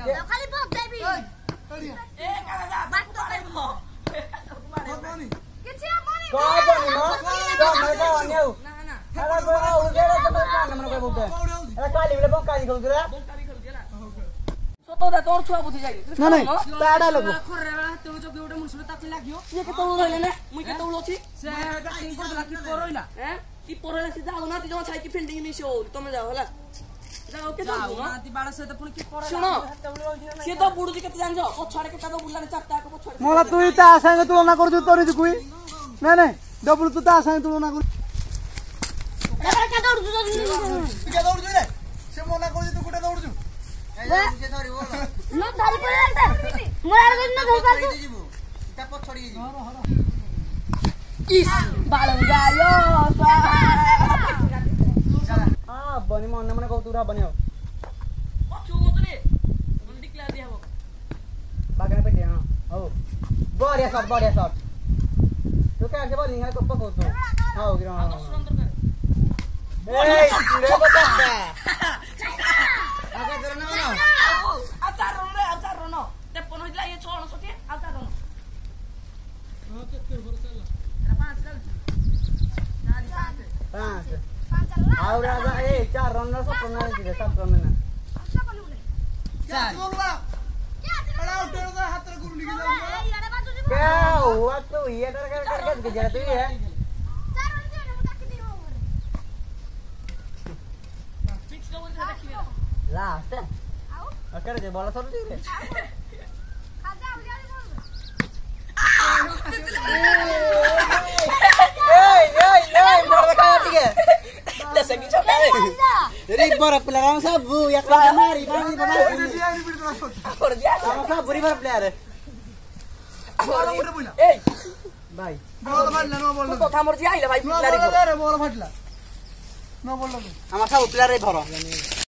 खाली बक देबी ए काला बात तो करबो बनी किछि मनी का बनी न का मैं का अन्यौ ना ना अरे बड़ा उगेरा तो मैं मन को बोलते अरे काली बेले बंका नहीं खेलु रे बोलकारी खेलुला सतोदा तोर छुआ बुझी जाई ना नहीं ताडा लोगो खरे बेला तो जो बेउडा मुसुले ताकि लाग्यो ये के तौल रहले ने मुई के तौल अछि से बैटिंग कर देला की परइला हैं की परइला सीधा हो ना ती जमा छाई की फील्डिंग नहीं से हो तुम जाओ होला जाओ के जाओ ना ती बाड़ा से तो पुनी की परइला सुनो से तो बुडू जी के जान जो पछाड़े के तो बुल्ला ने चारटा के पछाड़े मोला तू ता संग तुलना कर दू तोरी कुई नहीं नहीं डबल तू ता संग तुलना कर दादा का दौड़ दू के दौड़ रे से मना कर तू कुटे दौड़ जू मुझे धरी बोल न धरी पड़े मोरा रे न धरी पार जीबू ता पछड़ी जीबू किस बालम जायो हां बनी मन मन कहू तू रा बनियो पछु मतने मन डिक्लेयर दिया हो बागने पेटे हां हो बढ़िया शॉट तू क्या से बॉलिंग है तो पको तू हां गिरा हां ए रे बता आगे तेरे ना आचार नो ते पन होइला ये छोड़ सके आचार नो हां केते भरोसा ला 5 चल 5 और राजा ए 4 रन रा 7 रन दिले 7 रन ना चार बोलवा बड़ा आउट हो गया हाथ रे गुरु लिखे जाऊंगा क्या हुआ तू ये डर कर के जरा तू है 4 रन दे मु ताकि दी हो फिक्स का बोल देखी लास्ट आओ अकर जे बोला सर दी रे खा जा जल्दी बोल ए मोर देखा ठीक है दस की छोटा है रे बर प्लेयर सब या मारी बानी बाबा और दिया हम सब बुरी बार प्लेयर है बॉल उठे बोला ए भाई बॉल फाटला नो बॉल तो था मोर जी आइला भाई बॉल फाटला नो बॉल फाटला नो बॉल हम सब प्लेयर रे भरो